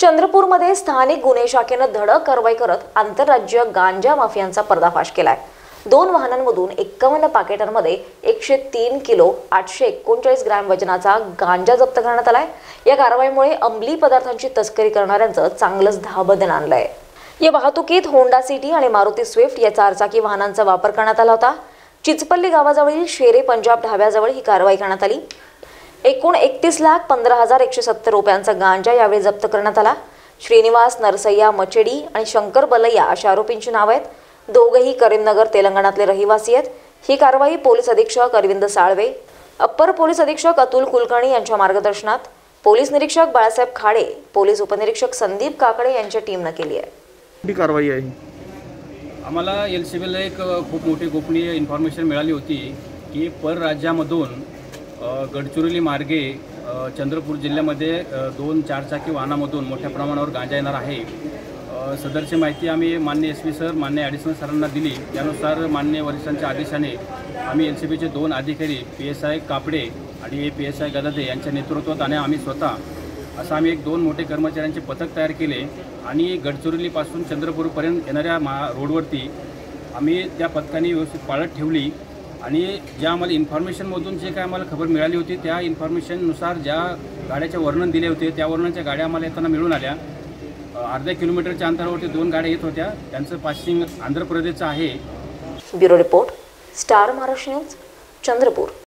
चंद्रपूरमध्ये स्थानिक गुन्हे शाखेनं धडक कारवाई करत आंतरराज्य गांजा माफियांचा पर्दाफाश केलाय। 2 वाहनांमधून 51 पाकिटांमध्ये 103 किलो 839 ग्रॅम वजनाचा गांजा जप्त करण्यात आलाय। या कारवाईमुळे अंमली पदार्थांची तस्करी करणाऱ्यांचं चांगलंच धाबदन आणलंय। या वाहतुकीत होंडा सिटी आणि मारुती स्विफ्ट या 4 चाकी वाहनांचा वापर करण्यात आला होता। चिचपल्ली गावाजवळील शेरे पंजाब ढाब्याजवळ ही कारवाई करण्यात आली। एकूण 31,15,170 रुपयांचा गांजा यावेळी जप्त करण्यात आला। श्रीनिवास नरसय्या मचेडी आणि शंकर बलैया अशा आरोपींची नावे आहेत। दोघेही करीमनगर तेलंगणातले रहिवासी आहेत। ही कारवाई पोलीस अधीक्षक अरविंद साळवे, अप्पर पोलीस अधीक्षक अतुल कुलकर्णी यांच्या मार्गदर्शनात पोलीस निरीक्षक बाळासाहेब खाडे, पोलीस उपनिरीक्षक संदीप काकडे यांच्या टीमने केली आहे। ही कारवाई आहे। आम्हाला एलसीबीला एक खूप मोठी गोपनीय इन्फॉर्मेशन मिळाली होती की परराज्यामधून गडचिरोली मार्गे चंद्रपूर जिल्ह्यामध्ये 2 4चाकी वाहनामधून मोठ्या प्रमाणावर गांजा येणार आहे। सदरची माहिती आम्ही माननीय एसपी सर, माननीय ॲडिशनल सरांना दिली। त्यानुसार माननीय वरिष्ठांच्या आदेशाने आम्ही एलसीबीचे 2 अधिकारी PSI कापडे आणि PSI गदादे यांच्या नेतृत्वात आणि आम्ही स्वतः असं आम्ही 2 मोठे कर्मचाऱ्यांचे पथक तयार केले आणि गडचिरोलीपासून चंद्रपूरपर्यंत येणाऱ्या रोडवरती आम्ही त्या पथकाने व्यवस्थित पाळत ठेवली आणि ज्या आम्हाला इन्फॉर्मेशनमधून जे काय आम्हाला खबर मिळाली होती त्या इन्फॉर्मेशननुसार ज्या गाड्याचे वर्णन दिले होते त्या वर्णनाच्या गाड्या आम्हाला येताना मिळून आल्या। अर्ध्या किलोमीटरच्या अंतरावरती 2 गाड्या येत होत्या। त्यांचं पासिंग आंध्र प्रदेशचं आहे। Bureau report, star Maharashtra news, Chandrapur.